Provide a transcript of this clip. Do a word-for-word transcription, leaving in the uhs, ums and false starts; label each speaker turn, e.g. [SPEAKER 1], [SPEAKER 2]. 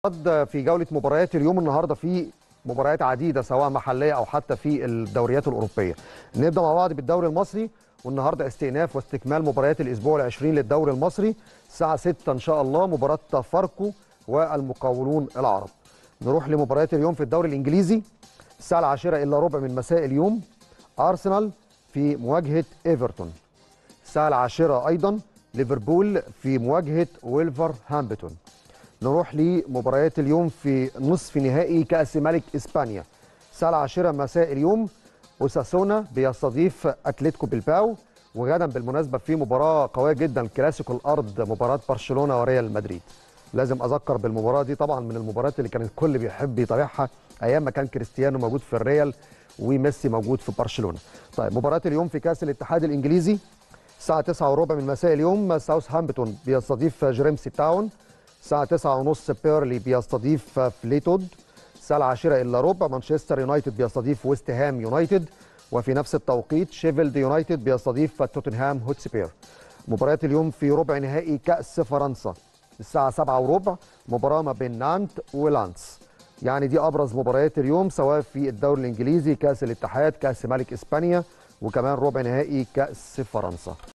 [SPEAKER 1] في جولة مباريات اليوم النهارده في مباريات عديدة سواء محلية أو حتى في الدوريات الأوروبية. نبدأ مع بعض بالدوري المصري، والنهارده استئناف واستكمال مباريات الأسبوع العشرين للدوري المصري. الساعة ستة إن شاء الله مباراة فاركو والمقاولون العرب. نروح لمباريات اليوم في الدوري الإنجليزي. الساعة العاشرة إلا ربع من مساء اليوم أرسنال في مواجهة إيفرتون. الساعة العاشرة أيضا ليفربول في مواجهة ويلفرهامبتون. نروح لمباريات اليوم في نصف نهائي كأس ملك إسبانيا. الساعة العاشرة مساء اليوم أوساسونا بيستضيف أتلتيكو بلباو. وغدا بالمناسبة في مباراة قوية جدا، كلاسيكو الأرض، مباراة برشلونة وريال مدريد. لازم أذكر بالمباراة دي، طبعا من المباريات اللي كان الكل بيحب يتابعها أيام ما كان كريستيانو موجود في الريال وميسي موجود في برشلونة. طيب مباراة اليوم في كأس الاتحاد الإنجليزي الساعة تسعة وربع من مساء اليوم ساوثهامبتون بيستضيف جريمسي تاون. الساعة تسعة ونص بيرلي بيستضيف فليتود. الساعة العاشرة إلا ربع مانشستر يونايتد بيستضيف ويست هام يونايتد. وفي نفس التوقيت شيفيلد يونايتد بيستضيف توتنهام هوتسبير. مباريات اليوم في ربع نهائي كأس فرنسا الساعة سبعة وربع مباراة ما بين نانت ولانس. يعني دي أبرز مباريات اليوم سواء في الدوري الإنجليزي، كأس الاتحاد، كأس ملك إسبانيا، وكمان ربع نهائي كأس فرنسا.